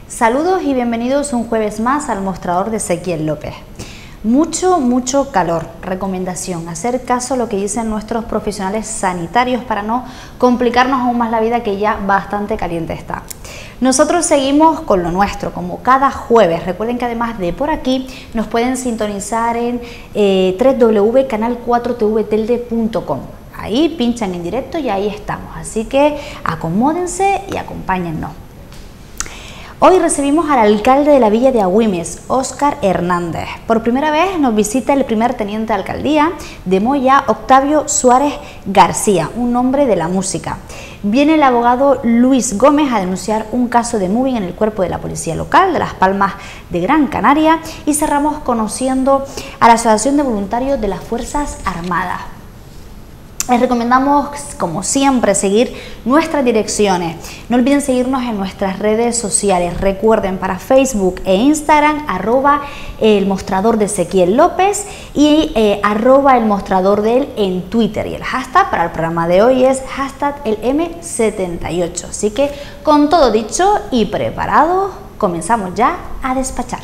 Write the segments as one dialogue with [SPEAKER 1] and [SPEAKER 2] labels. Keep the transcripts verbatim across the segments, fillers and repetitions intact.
[SPEAKER 1] Saludos y bienvenidos un jueves más al mostrador de Ezequiel López. Mucho, mucho calor. Recomendación, hacer caso a lo que dicen nuestros profesionales sanitarios para no complicarnos aún más la vida, que ya bastante caliente está. Nosotros seguimos con lo nuestro, como cada jueves. Recuerden que además de por aquí, nos pueden sintonizar en eh, doble u doble u doble u punto canal cuatro t v telde punto com. Ahí pinchan en directo y ahí estamos. Así que acomódense y acompáñennos. Hoy recibimos al alcalde de la villa de Agüimes, Óscar Hernández. Por primera vez nos visita el primer teniente de alcaldía de Moya, Octavio Suárez García, un hombre de la música. Viene el abogado Luis Gómez a denunciar un caso de mobbing en el cuerpo de la policía local de Las Palmas de Gran Canaria, y cerramos conociendo a la Asociación de Voluntarios de las Fuerzas Armadas. Les recomendamos, como siempre, seguir nuestras direcciones. No olviden seguirnos en nuestras redes sociales. Recuerden, para Facebook e Instagram, arroba el mostrador de Ezequiel López y eh, arroba el mostrador de él en Twitter. Y el hashtag para el programa de hoy es hashtag el eme setenta y ocho. Así que, con todo dicho y preparado, comenzamos ya a despachar.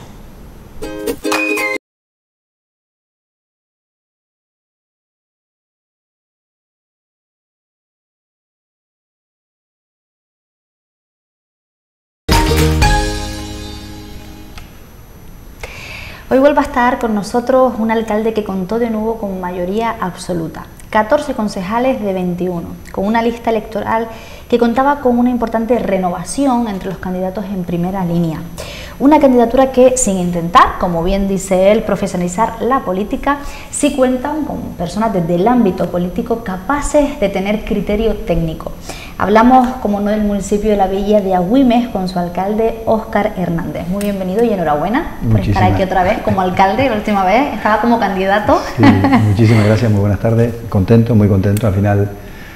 [SPEAKER 1] Hoy vuelve a estar con nosotros un alcalde que contó de nuevo con mayoría absoluta, catorce concejales de veintiuno, con una lista electoral que contaba con una importante renovación entre los candidatos en primera línea. Una candidatura que, sin intentar, como bien dice él, profesionalizar la política, sí cuentan con personas desde el ámbito político capaces de tener criterio técnico. Hablamos, como no, del municipio de la villa de Agüimes con su alcalde Óscar Hernández. Muy bienvenido y enhorabuena por
[SPEAKER 2] muchísimas
[SPEAKER 1] estar aquí otra vez como alcalde. La última vez estaba como candidato.
[SPEAKER 2] Sí, muchísimas gracias, muy buenas tardes. Contento, muy contento. Al final,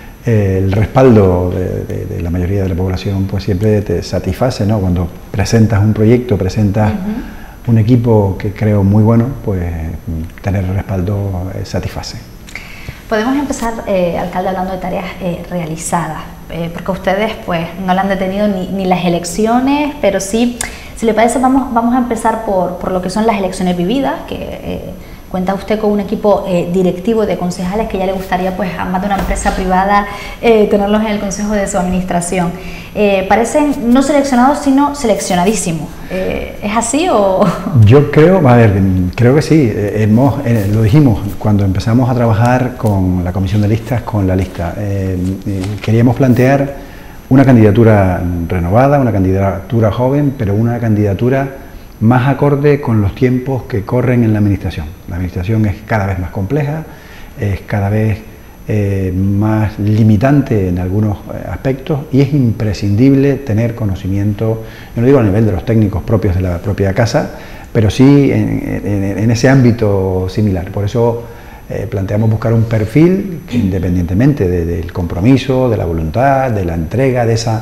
[SPEAKER 2] eh, el respaldo de, de, de la mayoría de la población pues siempre te satisface, ¿no? Cuando presentas un proyecto, presentas uh-huh. un equipo que creo muy bueno, pues tener el respaldo eh, satisface.
[SPEAKER 1] Podemos empezar, eh, alcalde, hablando de tareas eh, realizadas, eh, porque ustedes pues no le han detenido ni, ni las elecciones, pero sí, si le parece, vamos, vamos a empezar por, por lo que son las elecciones vividas, que eh, cuenta usted con un equipo eh, directivo de concejales que ya le gustaría, pues, a más de una empresa privada, eh, tenerlos en el consejo de su administración. Eh, parecen no seleccionados, sino seleccionadísimos. Eh, ¿Es así o...?
[SPEAKER 2] Yo creo, a ver, creo que sí. Eh, hemos, eh, lo dijimos cuando empezamos a trabajar con la comisión de listas, con la lista. Eh, eh, queríamos plantear una candidatura renovada, una candidatura joven, pero una candidatura más acorde con los tiempos que corren en la administración. La administración es cada vez más compleja, es cada vez eh, más limitante en algunos aspectos, y es imprescindible tener conocimiento, yo no digo a nivel de los técnicos propios de la propia casa, pero sí en, en, en ese ámbito similar. Por eso eh, planteamos buscar un perfil que, independientemente de, del compromiso, de la voluntad, de la entrega, de esa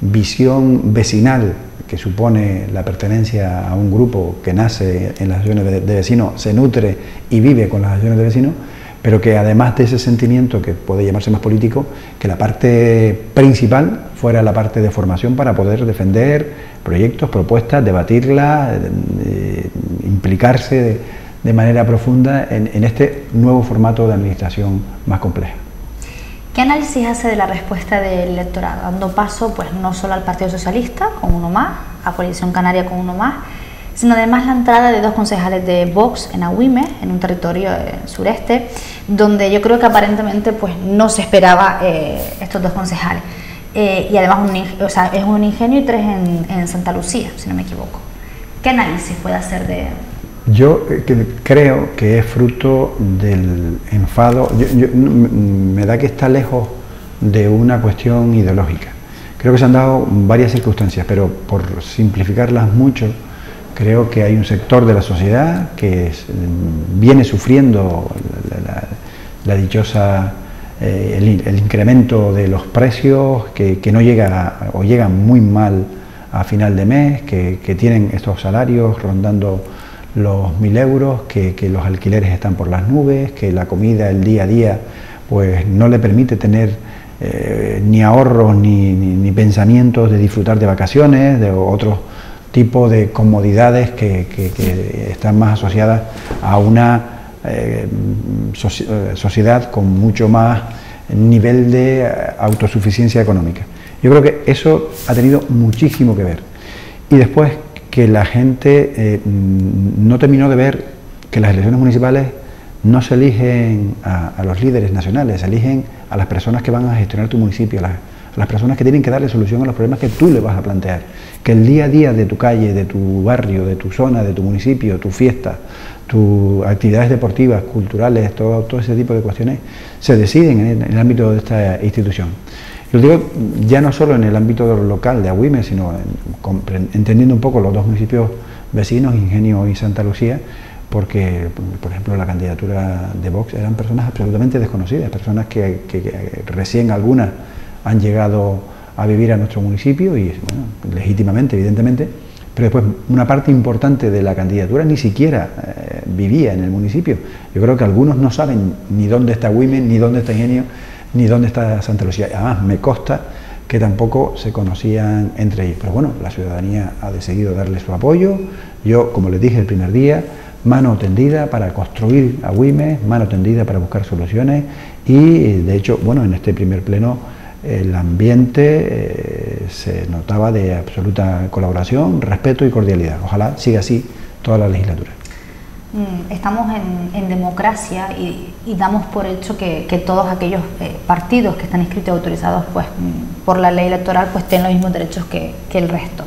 [SPEAKER 2] visión vecinal que supone la pertenencia a un grupo que nace en las asociaciones de vecinos, se nutre y vive con las asociaciones de vecinos, pero que además de ese sentimiento que puede llamarse más político, que la parte principal fuera la parte de formación para poder defender proyectos, propuestas, debatirlas, eh, implicarse de, de manera profunda en, en este nuevo formato de administración más compleja.
[SPEAKER 1] ¿Qué análisis hace de la respuesta del electorado, dando paso pues no solo al Partido Socialista con uno más, a Coalición Canaria con uno más, sino además la entrada de dos concejales de Vox en Agüimes, en un territorio eh, sureste, donde yo creo que aparentemente pues no se esperaba eh, estos dos concejales, eh, y además un, o sea, es un Ingenio y tres en, en Santa Lucía, si no me equivoco? ¿Qué análisis puede hacer de...?
[SPEAKER 2] Yo creo que es fruto del enfado, yo, yo, me da que está lejos de una cuestión ideológica. Creo que se han dado varias circunstancias, pero por simplificarlas mucho, creo que hay un sector de la sociedad que es, viene sufriendo la, la, la dichosa, eh, el, el incremento de los precios, que, que no llega o llegan muy mal a final de mes, que, que tienen estos salarios rondando los mil euros, que, que los alquileres están por las nubes, que la comida, el día a día, pues no le permite tener eh, ni ahorros ni, ni, ni pensamientos de disfrutar de vacaciones, de otros tipo de comodidades que, que, que están más asociadas a una eh, soci sociedad con mucho más nivel de autosuficiencia económica. Yo creo que eso ha tenido muchísimo que ver. Y después que la gente eh, no terminó de ver que las elecciones municipales no se eligen a, a los líderes nacionales, se eligen a las personas que van a gestionar tu municipio, a las, a las personas que tienen que darle solución a los problemas que tú le vas a plantear. Que el día a día de tu calle, de tu barrio, de tu zona, de tu municipio, tu fiesta, tus actividades deportivas, culturales, todo, todo ese tipo de cuestiones se deciden en, en el ámbito de esta institución. Lo digo ya no solo en el ámbito local de Agüime, sino en, entendiendo un poco los dos municipios vecinos, Ingenio y Santa Lucía, porque, por ejemplo, la candidatura de Vox eran personas absolutamente desconocidas, personas que, que, que recién algunas han llegado a vivir a nuestro municipio y, bueno, legítimamente, evidentemente, pero después una parte importante de la candidatura ni siquiera eh, vivía en el municipio. Yo creo que algunos no saben ni dónde está Agüime, ni dónde está Ingenio, ni dónde está Santa Lucía. Además, me consta que tampoco se conocían entre ellos. Pero bueno, la ciudadanía ha decidido darle su apoyo. Yo, como les dije el primer día, mano tendida para construir Agüime, mano tendida para buscar soluciones y, de hecho, bueno, en este primer pleno el ambiente eh, se notaba de absoluta colaboración, respeto y cordialidad. Ojalá siga así toda la legislatura.
[SPEAKER 1] Estamos en, en democracia y, y damos por hecho que, que todos aquellos eh, partidos que están inscritos y autorizados pues, por la ley electoral pues tienen los mismos derechos que, que el resto.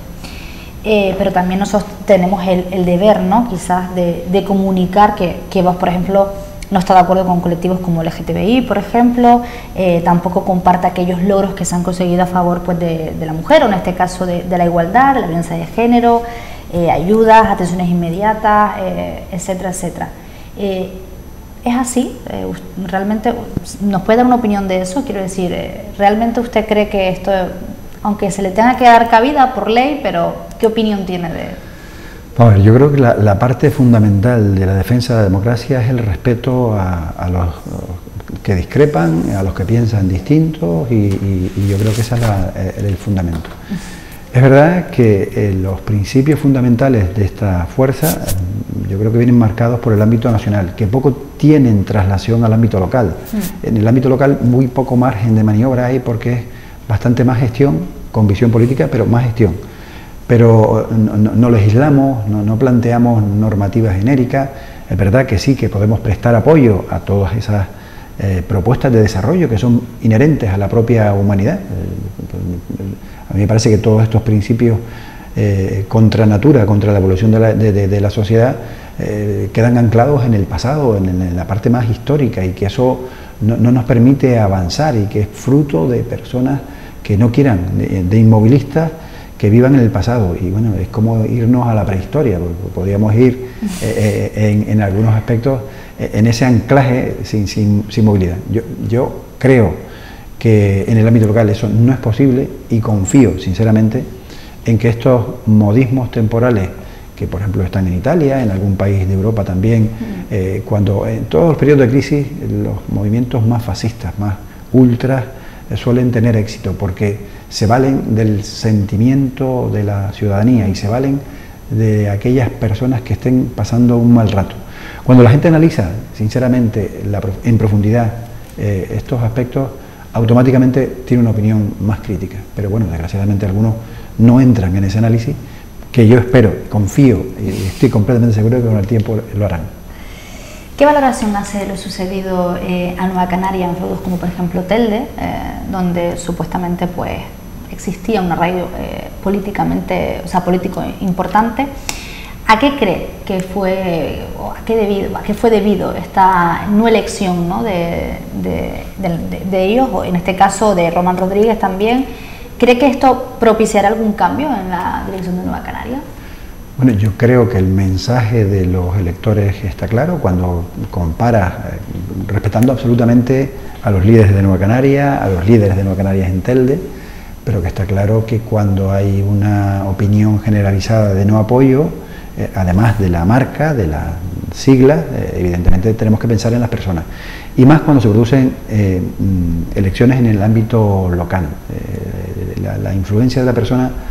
[SPEAKER 1] Eh, pero también nosotros tenemos el, el deber, ¿no? Quizás de, de comunicar que, que Vox, por ejemplo, no está de acuerdo con colectivos como L G T B I, por ejemplo, eh, tampoco comparte aquellos logros que se han conseguido a favor pues, de, de la mujer, o en este caso de, de la igualdad, de la violencia de género, eh, ayudas, atenciones inmediatas, eh, etcétera, etcétera. Eh, ¿Es así? Eh, ¿Realmente nos puede dar una opinión de eso? Quiero decir, eh, ¿realmente usted cree que esto, aunque se le tenga que dar cabida por ley, pero qué opinión tiene de...?
[SPEAKER 2] A ver, yo creo que la, la parte fundamental de la defensa de la democracia es el respeto a, a los que discrepan, a los que piensan distintos y, y, y yo creo que ese es la, el, el fundamento. Es verdad que eh, los principios fundamentales de esta fuerza yo creo que vienen marcados por el ámbito nacional, que poco tienen traslación al ámbito local. Mm. En el ámbito local muy poco margen de maniobra hay porque es bastante más gestión, con visión política, pero más gestión. Pero no, no, no legislamos, no, no planteamos normativas genéricas. Es verdad que sí, que podemos prestar apoyo a todas esas eh, propuestas de desarrollo que son inherentes a la propia humanidad. A mí me parece que todos estos principios eh, contra natura, contra la evolución de la, de, de, de la sociedad, eh, quedan anclados en el pasado, en, en la parte más histórica, y que eso no, no nos permite avanzar y que es fruto de personas que no quieran, de, de inmovilistas, que vivan en el pasado. Y bueno, es como irnos a la prehistoria, porque podríamos ir eh, en, en algunos aspectos eh, en ese anclaje sin, sin, sin movilidad. Yo, yo creo que en el ámbito local eso no es posible y confío sinceramente en que estos modismos temporales que por ejemplo están en Italia, en algún país de Europa también, eh, cuando en todos los periodos de crisis los movimientos más fascistas, más ultras, eh, suelen tener éxito porque se valen del sentimiento de la ciudadanía y se valen de aquellas personas que estén pasando un mal rato. Cuando la gente analiza sinceramente la, en profundidad eh, estos aspectos, automáticamente tiene una opinión más crítica, pero bueno, desgraciadamente algunos no entran en ese análisis, que yo espero, confío y estoy completamente seguro que con el tiempo lo harán.
[SPEAKER 1] ¿Qué valoración hace de lo sucedido eh, a Nueva Canaria en feudos como por ejemplo Telde, eh, donde supuestamente pues existía un arraigo eh, políticamente, o sea, político importante? ¿A qué cree que fue, o a qué, debido, a qué fue debido esta no elección, ¿no? de, de, de, de ellos, o en este caso de Román Rodríguez también? ¿Cree que esto propiciará algún cambio en la dirección de Nueva Canaria?
[SPEAKER 2] Bueno, yo creo que el mensaje de los electores está claro cuando compara, eh, respetando absolutamente a los líderes de Nueva Canaria, a los líderes de Nueva Canaria en Telde, pero que está claro que cuando hay una opinión generalizada de no apoyo, Eh, además de la marca, de la sigla, eh, evidentemente tenemos que pensar en las personas. Y más cuando se producen eh, elecciones en el ámbito local. Eh, la, la influencia de la persona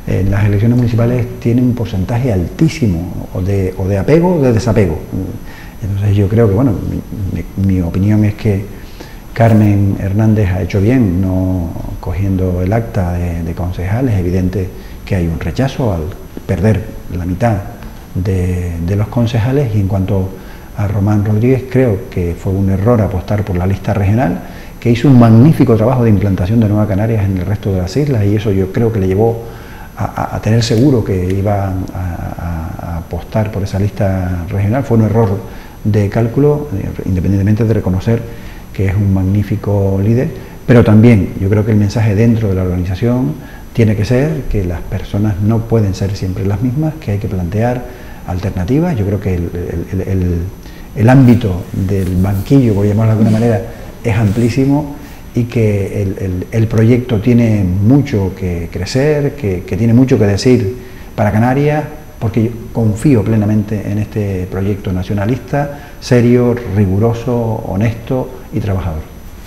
[SPEAKER 2] en las elecciones municipales tiene un porcentaje altísimo o de, o de apego o de desapego. Entonces yo creo que, bueno, mi, mi, mi opinión es que Carmen Hernández ha hecho bien no cogiendo el acta de, de concejal. Es evidente que hay un rechazo al perder la mitad de, de los concejales, y en cuanto a Román Rodríguez, creo que fue un error apostar por la lista regional, que hizo un magnífico trabajo de implantación de Nueva Canarias en el resto de las islas, y eso yo creo que le llevó a, a, a tener seguro que iba a, a, a apostar por esa lista regional. Fue un error de cálculo, independientemente de reconocer que es un magnífico líder, pero también yo creo que el mensaje dentro de la organización tiene que ser que las personas no pueden ser siempre las mismas, que hay que plantear alternativas. Yo creo que el, el, el, el ámbito del banquillo, por llamarlo de alguna manera, es amplísimo, y que el, el, el proyecto tiene mucho que crecer, que, que tiene mucho que decir para Canarias, porque yo confío plenamente en este proyecto nacionalista, serio, riguroso, honesto y trabajador.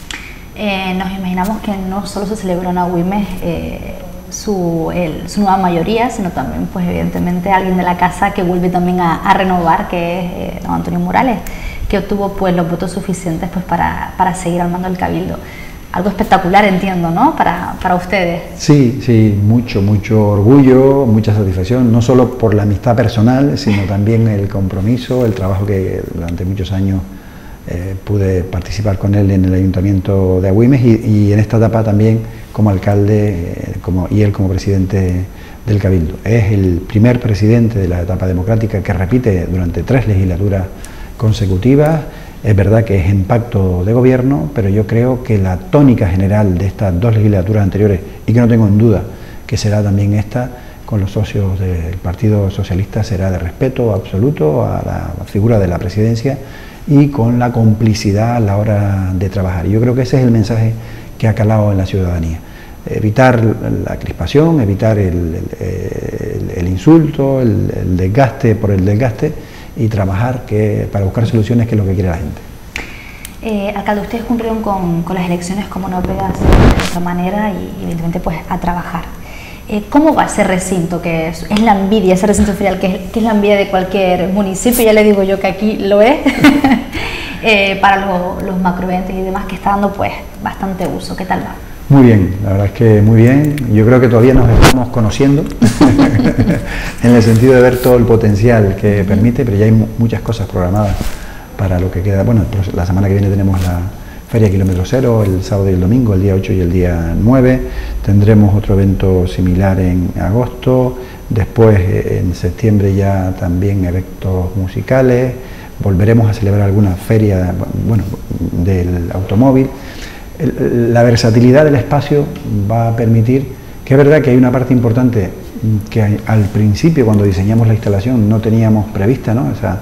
[SPEAKER 1] Eh, nos imaginamos que no solo se celebró en Agüimes eh, su, el, su nueva mayoría, sino también, pues evidentemente, alguien de la casa que vuelve también a, a renovar, que es eh, don Antonio Morales, que obtuvo pues los votos suficientes pues para, para seguir al mando del Cabildo. Algo espectacular, entiendo, ¿no?, para, para ustedes.
[SPEAKER 2] Sí, sí, mucho, mucho orgullo, mucha satisfacción, no solo por la amistad personal, sino también el compromiso, el trabajo que durante muchos años eh, pude participar con él en el Ayuntamiento de Agüimes, y, y en esta etapa también como alcalde eh, como, y él como presidente del Cabildo. Es el primer presidente de la etapa democrática que repite durante tres legislaturas consecutivas. Es verdad que es en pacto de gobierno, pero yo creo que la tónica general de estas dos legislaturas anteriores, y que no tengo en duda que será también esta, con los socios del Partido Socialista, será de respeto absoluto a la figura de la presidencia y con la complicidad a la hora de trabajar. Y yo creo que ese es el mensaje que ha calado en la ciudadanía. Evitar la crispación, evitar el, el, el, el insulto, el, el desgaste por el desgaste, y trabajar que, para buscar soluciones, que es lo que quiere la gente.
[SPEAKER 1] Eh, alcalde, ustedes cumplieron con, con las elecciones, como no puede hacer de otra manera, y evidentemente pues a trabajar. Eh, ¿Cómo va ese recinto, que es, es la envidia, ese recinto ferial, que es, que es la envidia de cualquier municipio? Ya le digo yo que aquí lo es, eh, para los, los macroeventos y demás, que está dando pues bastante uso. ¿Qué tal va?
[SPEAKER 2] Muy bien, la verdad es que muy bien. Yo creo que todavía nos estamos conociendo en el sentido de ver todo el potencial que permite, pero ya hay muchas cosas programadas para lo que queda. Bueno, la semana que viene tenemos la Feria Kilómetro Cero, el sábado y el domingo, el día ocho y el día nueve. Tendremos otro evento similar en agosto. Después, en septiembre, ya también eventos musicales. Volveremos a celebrar alguna feria, bueno, del automóvil. La versatilidad del espacio va a permitir, que es verdad que hay una parte importante que al principio, cuando diseñamos la instalación, no teníamos prevista, ¿no?, esa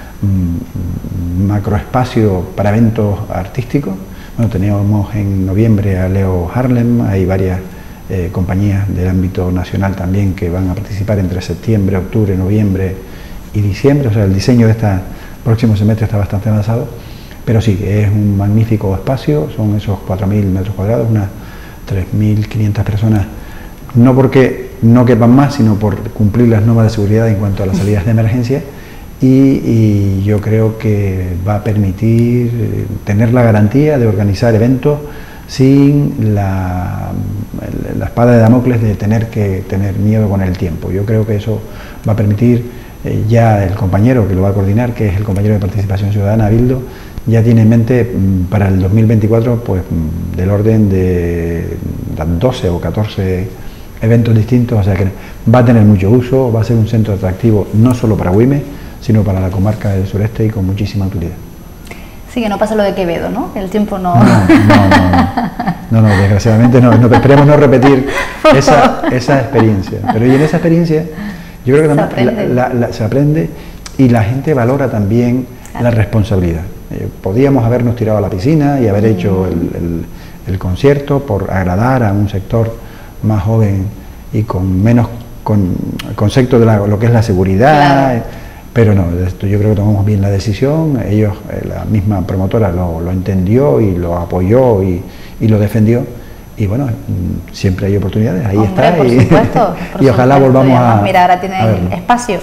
[SPEAKER 2] mm, macroespacio para eventos artísticos. Bueno, teníamos en noviembre a Leo Harlem, hay varias eh, compañías del ámbito nacional también que van a participar entre septiembre, octubre, noviembre y diciembre. O sea, el diseño de este próximo semestre está bastante avanzado. Pero sí, es un magnífico espacio, son esos cuatro mil metros cuadrados, unas tres mil quinientas personas, no porque no quepan más, sino por cumplir las normas de seguridad en cuanto a las salidas de emergencia, y, y yo creo que va a permitir tener la garantía de organizar eventos sin la, la espada de Damocles de tener que tener miedo con el tiempo. Yo creo que eso va a permitir, eh, ya el compañero que lo va a coordinar, que es el compañero de Participación Ciudadana, Bildo, ya tiene en mente para el dos mil veinticuatro pues del orden de doce o catorce eventos distintos, o sea que va a tener mucho uso, va a ser un centro atractivo no solo para Agüimes, sino para la comarca del sureste, y con muchísima utilidad.
[SPEAKER 1] Sí, que no pasa lo de Quevedo, ¿no? El tiempo no...
[SPEAKER 2] No, no, no, no, no, no desgraciadamente no, no, esperemos no repetir esa, esa experiencia, pero y en esa experiencia yo creo que también se aprende, la, la, la, se aprende y la gente valora también, claro, la responsabilidad. Eh, podíamos habernos tirado a la piscina y haber hecho el, el, el concierto por agradar a un sector más joven y con menos con, concepto de la, lo que es la seguridad, claro, pero no, esto yo creo que tomamos bien la decisión. Ellos, eh, la misma promotora lo, lo entendió y lo apoyó y, y lo defendió, y bueno, siempre hay oportunidades, ahí
[SPEAKER 1] Hombre,
[SPEAKER 2] está.
[SPEAKER 1] Por
[SPEAKER 2] y,
[SPEAKER 1] supuesto, por
[SPEAKER 2] y ojalá
[SPEAKER 1] supuesto,
[SPEAKER 2] volvamos
[SPEAKER 1] además,
[SPEAKER 2] a...
[SPEAKER 1] Mira, ahora tienen
[SPEAKER 2] a
[SPEAKER 1] espacio.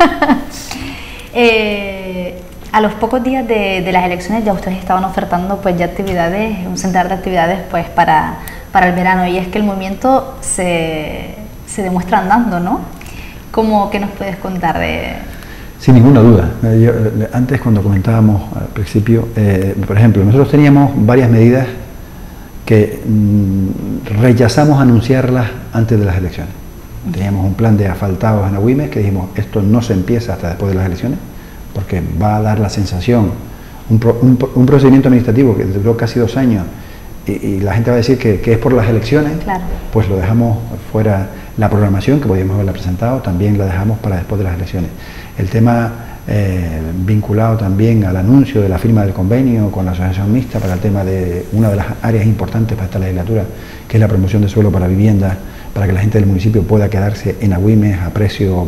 [SPEAKER 1] eh, a los pocos días de, de las elecciones ya ustedes estaban ofertando pues ya actividades, un centenar de actividades pues para, para el verano, y es que el movimiento se, se demuestra andando, ¿no? ¿Cómo, qué nos puedes contar de...?
[SPEAKER 2] Sin ninguna duda. Yo, antes, cuando comentábamos al principio, eh, por ejemplo, nosotros teníamos varias medidas que mmm, rechazamos anunciarlas antes de las elecciones. Teníamos un plan de asfaltados en Agüimes que dijimos, esto no se empieza hasta después de las elecciones, porque va a dar la sensación, un, pro, un, un procedimiento administrativo que duró casi dos años, y, y la gente va a decir que, que es por las elecciones, claro. Pues lo dejamos fuera. La programación, que podíamos haberla presentado, también la dejamos para después de las elecciones. El tema eh, vinculado también al anuncio de la firma del convenio con la asociación mixta para el tema de una de las áreas importantes para esta legislatura, que es la promoción de suelo para viviendas, para que la gente del municipio pueda quedarse en Agüimes a precio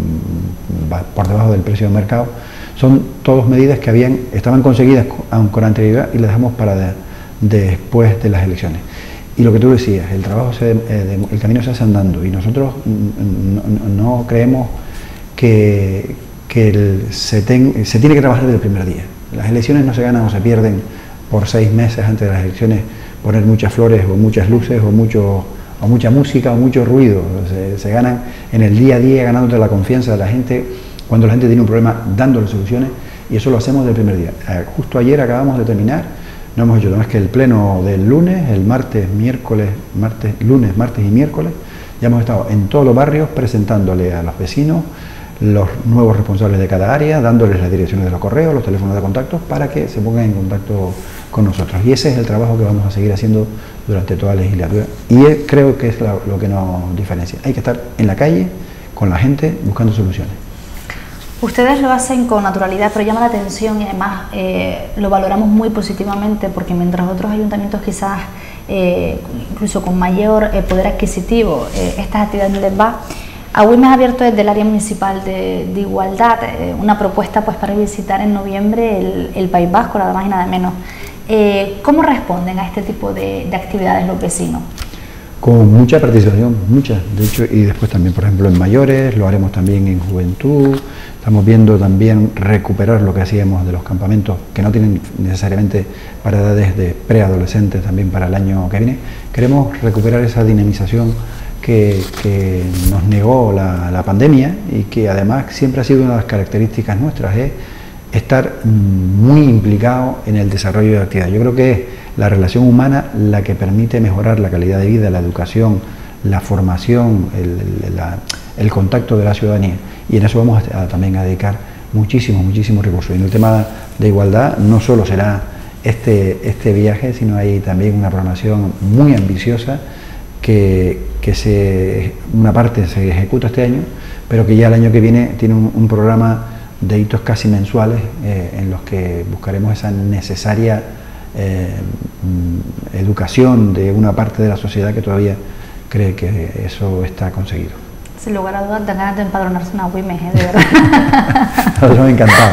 [SPEAKER 2] mmm, por debajo del precio del mercado. Son todas medidas que habían, estaban conseguidas con, con anterioridad y las dejamos para de, de después de las elecciones. Y lo que tú decías, el trabajo, se, eh, el camino se hace andando, y nosotros no, no creemos que, que el, se, ten, se tiene que trabajar desde el primer día. Las elecciones no se ganan o se pierden por seis meses antes de las elecciones, poner muchas flores o muchas luces o, mucho, o mucha música o mucho ruido. Se, se ganan en el día a día, ganándote la confianza de la gente, cuando la gente tiene un problema, dándole soluciones, y eso lo hacemos desde el primer día. Eh, justo ayer acabamos de terminar. No hemos hecho nada más que el pleno del lunes, el martes, miércoles, martes, lunes, martes y miércoles. Ya hemos estado en todos los barrios presentándole a los vecinos los nuevos responsables de cada área, dándoles las direcciones de los correos, los teléfonos de contacto, para que se pongan en contacto con nosotros. Y ese es el trabajo que vamos a seguir haciendo durante toda la legislatura. Y es, creo que es lo, lo que nos diferencia. Hay que estar en la calle, con la gente, buscando soluciones.
[SPEAKER 1] Ustedes lo hacen con naturalidad, pero llama la atención, y además eh, lo valoramos muy positivamente, porque mientras otros ayuntamientos quizás eh, incluso con mayor eh, poder adquisitivo eh, estas actividades no les va, Agüimes ha abierto desde el área municipal de, de igualdad eh, una propuesta pues para visitar en noviembre el, el País Vasco, nada más y nada menos. Eh, ¿Cómo responden a este tipo de, de actividades los vecinos?
[SPEAKER 2] Con mucha participación, mucha, de hecho, y después también, por ejemplo, en mayores, lo haremos también en juventud. Estamos viendo también recuperar lo que hacíamos de los campamentos, que no tienen necesariamente para edades de preadolescentes, también para el año que viene. Queremos recuperar esa dinamización que, que nos negó la, la pandemia, y que además siempre ha sido una de las características nuestras, es estar muy implicado en el desarrollo de la actividad. Yo creo que es la relación humana la que permite mejorar la calidad de vida, la educación, la formación, el, la, el contacto de la ciudadanía, y en eso vamos a, a, también a dedicar muchísimos, muchísimos recursos. Y en el tema de igualdad no solo será este, este viaje, sino hay también una programación muy ambiciosa que, que se, una parte se ejecuta este año, pero que ya el año que viene tiene un, un programa de hitos casi mensuales eh, en los que buscaremos esa necesaria eh, educación de una parte de la sociedad que todavía cree que eso está conseguido.
[SPEAKER 1] Sin lugar a dudas, dan ganas de empadronarse en Agüimes, ¿eh? De verdad.
[SPEAKER 2] Nosotros me encantado.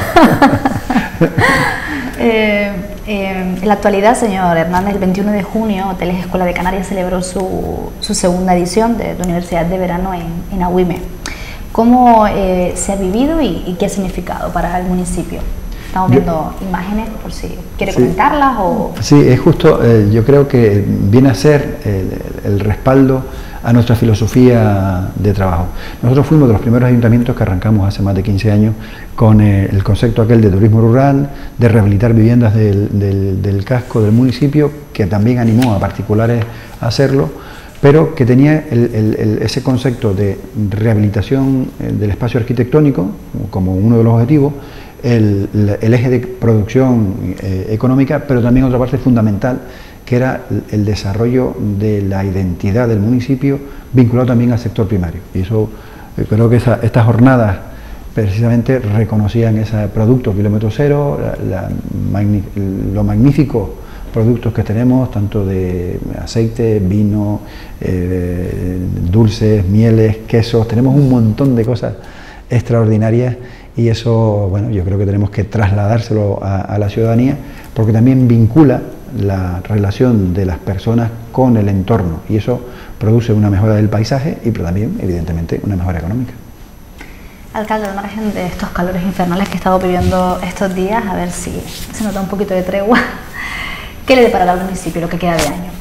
[SPEAKER 1] eh, eh, en la actualidad, señor Hernández, el veintiuno de junio, Hoteles Escuela de Canarias celebró su, su segunda edición de, de Universidad de Verano en, en Agüimes. ¿Cómo eh, se ha vivido y, y qué ha significado para el municipio? Estamos viendo yo, imágenes, por si quiere sí, comentarlas. O...
[SPEAKER 2] Sí, es justo, eh, yo creo que viene a ser el, el respaldo a nuestra filosofía de trabajo. Nosotros fuimos de los primeros ayuntamientos que arrancamos hace más de quince años con eh, el concepto aquel de turismo rural, de rehabilitar viviendas del, del, del casco del municipio, que también animó a particulares a hacerlo, pero que tenía el, el, el, ese concepto de rehabilitación del espacio arquitectónico como uno de los objetivos, el, el eje de producción eh, económica, pero también otra parte fundamental, que era el desarrollo de la identidad del municipio vinculado también al sector primario. Y eso, eh, creo que esa, estas jornadas precisamente reconocían ese producto kilómetro cero, la, la, magni, lo magnífico productos que tenemos, tanto de aceite, vino, eh, dulces, mieles, quesos, tenemos un montón de cosas extraordinarias, y eso, bueno, yo creo que tenemos que trasladárselo a, a la ciudadanía, porque también vincula la relación de las personas con el entorno, y eso produce una mejora del paisaje y pero también, evidentemente, una mejora económica.
[SPEAKER 1] Alcalde, al margen de estos calores infernales que he estado viviendo estos días, a ver si se nota un poquito de tregua, ¿qué le deparará al municipio lo que queda de año?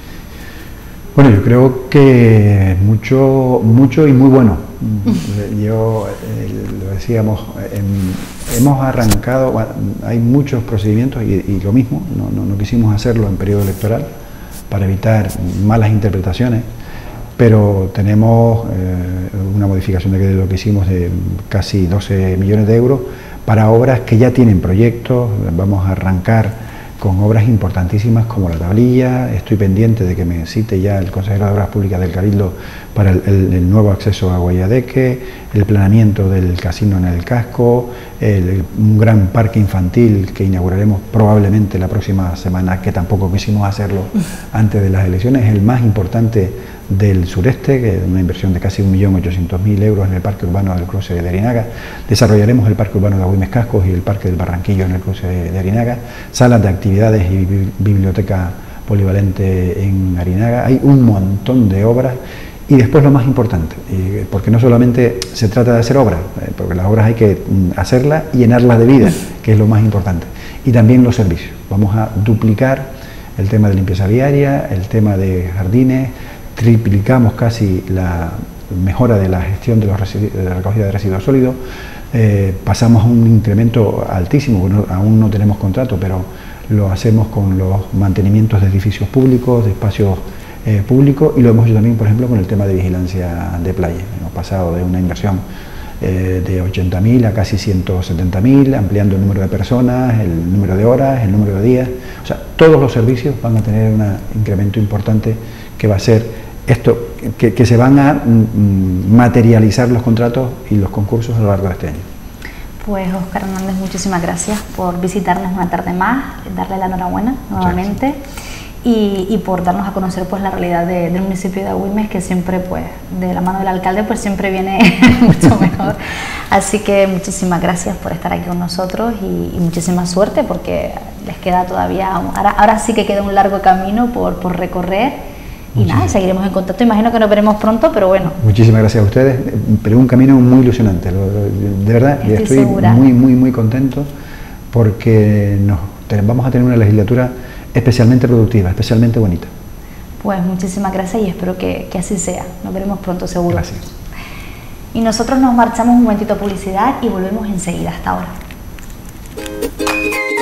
[SPEAKER 2] Bueno, yo creo que mucho, mucho y muy bueno. Yo, eh, lo decíamos, eh, hemos arrancado, bueno, hay muchos procedimientos y, y lo mismo, no, no, no quisimos hacerlo en periodo electoral para evitar malas interpretaciones, pero tenemos eh, una modificación de lo que hicimos de casi doce millones de euros para obras que ya tienen proyectos. Vamos a arrancar con obras importantísimas como la tablilla. Estoy pendiente de que me cite ya el consejero de Obras Públicas del Cabildo para el, el, el nuevo acceso a Guayadeque, el planeamiento del casino en el casco, el, un gran parque infantil que inauguraremos probablemente la próxima semana, que tampoco quisimos hacerlo antes de las elecciones, el más importante del sureste, que es una inversión de casi un millón ochocientos mil euros en el parque urbano del cruce de Arinaga. Desarrollaremos el parque urbano de Agüimes Cascos y el parque del Barranquillo en el cruce de Arinaga, salas de actividades y biblioteca polivalente en Arinaga. Hay un montón de obras. Y después lo más importante, porque no solamente se trata de hacer obras, porque las obras hay que hacerlas y llenarlas de vida, que es lo más importante, y también los servicios. Vamos a duplicar el tema de limpieza viaria, el tema de jardines, triplicamos casi la mejora de la gestión de, los de la recogida de residuos sólidos, eh, pasamos a un incremento altísimo, bueno, aún no tenemos contrato, pero lo hacemos con los mantenimientos de edificios públicos, de espacios eh, públicos, y lo hemos hecho también, por ejemplo, con el tema de vigilancia de playa. Hemos pasado de una inversión eh, de ochenta mil a casi ciento setenta mil, ampliando el número de personas, el número de horas, el número de días. O sea, todos los servicios van a tener un incremento importante que va a ser esto, que, que se van a mm, materializar los contratos y los concursos a lo largo de este año.
[SPEAKER 1] Pues Óscar Hernández, muchísimas gracias por visitarnos una tarde más, darle la enhorabuena nuevamente y, y por darnos a conocer pues la realidad de, del municipio de Agüimes, que siempre pues de la mano del alcalde pues siempre viene mucho mejor. Así que muchísimas gracias por estar aquí con nosotros y, y muchísima suerte, porque les queda todavía, ahora, ahora sí que queda un largo camino por, por recorrer. Y nada, seguiremos en contacto, imagino que nos veremos pronto, pero bueno. Muchísimas gracias a ustedes, pero un camino muy ilusionante, de verdad, estoy, estoy segura. muy, muy, muy contento, porque nos, vamos a tener una legislatura especialmente productiva, especialmente bonita. Pues muchísimas gracias y espero que, que así sea, nos veremos pronto seguro. Gracias. Y nosotros nos marchamos un momentito a publicidad y volvemos enseguida, hasta ahora.